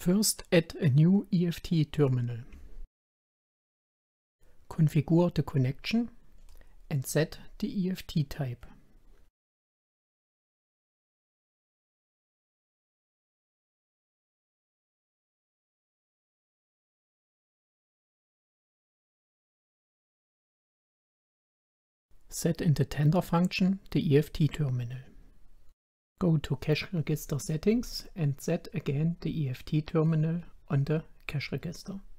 First, add a new EFT terminal. Configure the connection and set the EFT type. Set in the tender function the EFT terminal. Go to cache register settings and set again the EFT terminal on the cache register.